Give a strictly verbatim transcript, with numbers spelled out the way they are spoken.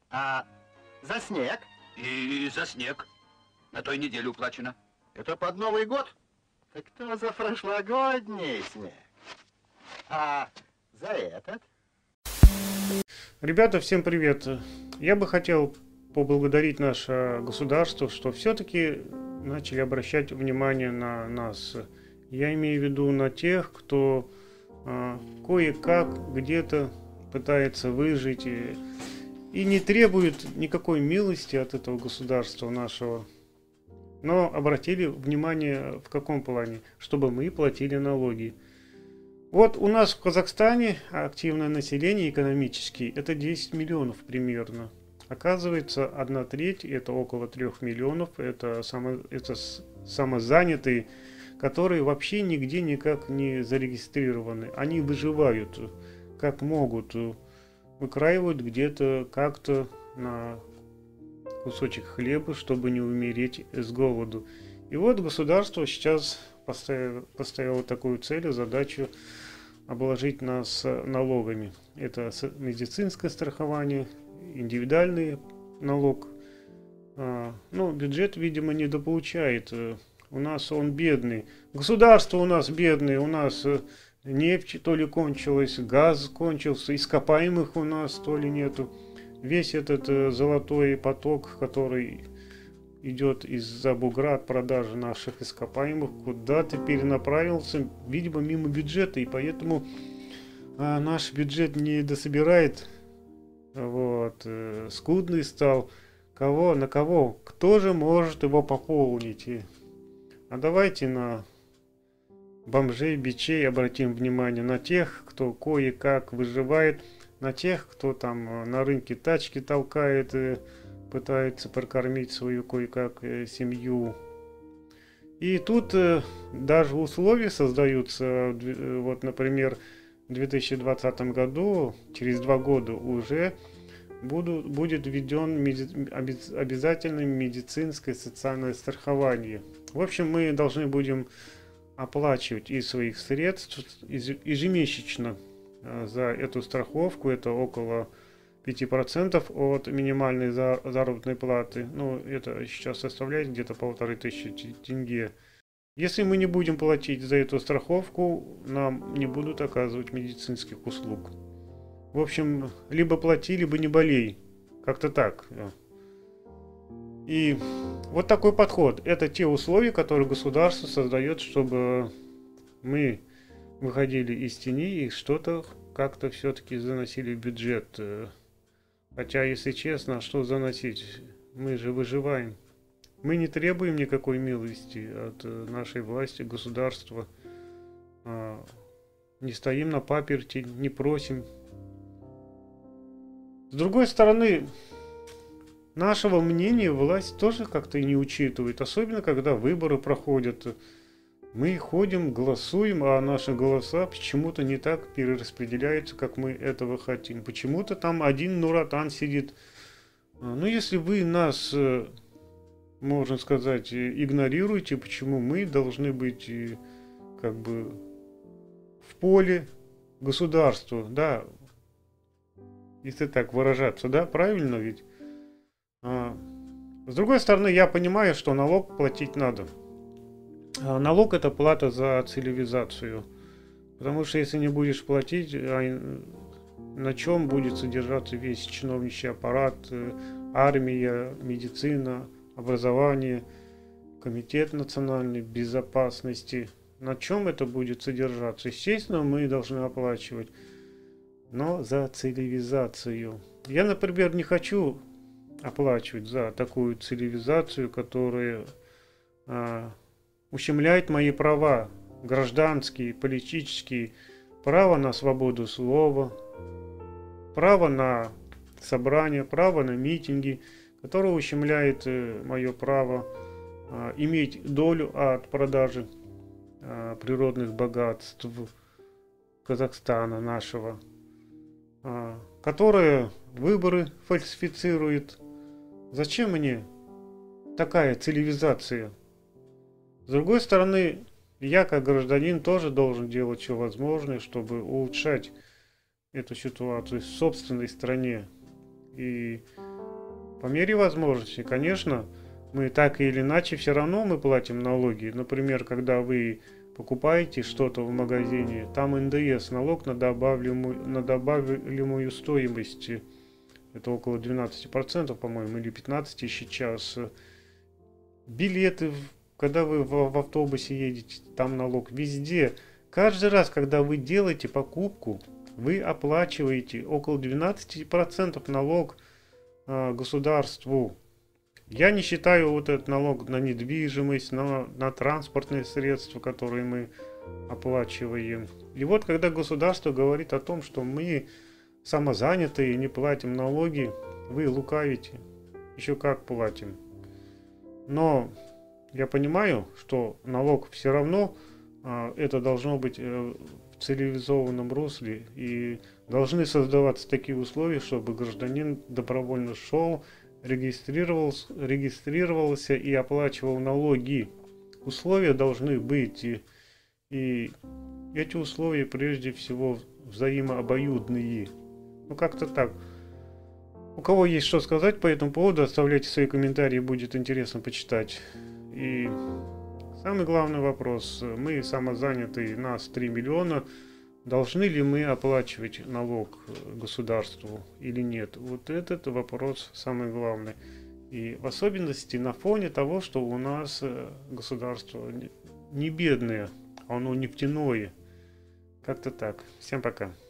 А за снег? И за снег. На той неделе уплачено. Это под Новый год? Так кто за прошлогодний снег? А за этот? Ребята, всем привет! Я бы хотел поблагодарить наше государство, что все-таки начали обращать внимание на нас. Я имею в виду на тех, кто а, кое-как где-то пытается выжить и, и не требует никакой милости от этого государства нашего. Но обратили внимание в каком плане? Чтобы мы платили налоги. Вот у нас в Казахстане активное население экономически это десять миллионов примерно. Оказывается, одна треть, это около трех миллионов, это, само, это самозанятые, которые вообще нигде никак не зарегистрированы. Они выживают как могут, выкраивают где-то как-то на кусочек хлеба, чтобы не умереть с голоду. И вот государство сейчас поставило, поставило такую цель, задачу обложить нас налогами. Это медицинское страхование, индивидуальный налог. А, ну, бюджет, видимо, недополучает. У нас он бедный. Государство у нас бедное. У нас нефть то ли кончилась, газ кончился, ископаемых у нас то ли нету. Весь этот э, золотой поток, который идет из-за бугра от продажи наших ископаемых, куда-то перенаправился, видимо, мимо бюджета, и поэтому э, наш бюджет не дособирает. Вот, э, скудный стал. Кого, на кого? Кто же может его пополнить? И, а давайте на бомжей, бичей обратим внимание, на тех, кто кое-как выживает, на тех, кто там на рынке тачки толкает, пытается прокормить свою кое-как семью. И тут даже условия создаются, вот, например, в две тысячи двадцатом году, через два года уже будут, будет введен меди, обязательное медицинское социальное страхование. В общем, мы должны будем оплачивать из своих средств ежемесячно за эту страховку. Это около пяти процентов от минимальной заработной платы. Ну, это сейчас составляет где-то полторы тысячи тенге. Если мы не будем платить за эту страховку, нам не будут оказывать медицинских услуг. В общем, либо плати, либо не болей. Как-то так. И вот такой подход. Это те условия, которые государство создает, чтобы мы выходили из тени и что-то как-то все-таки заносили в бюджет. Хотя, если честно, что заносить? Мы же выживаем. Мы не требуем никакой милости от нашей власти, государства. Не стоим на паперти, не просим. С другой стороны, нашего мнения власть тоже как-то и не учитывает. Особенно, когда выборы проходят. Мы ходим, голосуем, а наши голоса почему-то не так перераспределяются, как мы этого хотим. Почему-то там один Нуратан сидит. Ну, если вы нас, можно сказать, игнорируете, почему мы должны быть как бы в поле государства, да, если так выражаться, да, правильно ведь? А, с другой стороны, я понимаю, что налог платить надо. Налог — это плата за цивилизацию. Потому что если не будешь платить, на чем будет содержаться весь чиновничий аппарат, армия, медицина, образование, комитет национальной безопасности? На чем это будет содержаться? Естественно, мы должны оплачивать. Но за цивилизацию. Я, например, не хочу оплачивать за такую цивилизацию, которая а, ущемляет мои права, гражданские, политические, право на свободу слова, право на собрания, право на митинги, которое ущемляет э, мое право э, иметь долю от продажи э, природных богатств Казахстана нашего, э, которое выборы фальсифицирует. Зачем мне такая цивилизация? С другой стороны, я как гражданин тоже должен делать все возможное, чтобы улучшать эту ситуацию в собственной стране. И по мере возможности, конечно, мы так или иначе все равно мы платим налоги. Например, когда вы покупаете что-то в магазине, там эн дэ эс, налог на добавляемую, на добавляемую стоимость. Это около двенадцати процентов, по-моему, или пятнадцати сейчас. Билеты, когда вы в, в автобусе едете, там налог везде. Каждый раз, когда вы делаете покупку, вы оплачиваете около двенадцати процентов налог э, государству. Я не считаю вот этот налог на недвижимость, на, на транспортные средства, которые мы оплачиваем. И вот когда государство говорит о том, что мы самозанятые, не платим налоги, вы лукавите. Еще как платим. Но я понимаю, что налог все равно, а, это должно быть э, в цивилизованном русле. И должны создаваться такие условия, чтобы гражданин добровольно шел, регистрировался, регистрировался и оплачивал налоги. Условия должны быть. И, и эти условия прежде всего взаимообоюдные. Ну как-то так. У кого есть что сказать по этому поводу, оставляйте свои комментарии, будет интересно почитать. И самый главный вопрос. Мы самозанятые, нас три миллиона. Должны ли мы оплачивать налог государству или нет? Вот этот вопрос самый главный. И в особенности на фоне того, что у нас государство не бедное, оно нефтяное. Как-то так. Всем пока.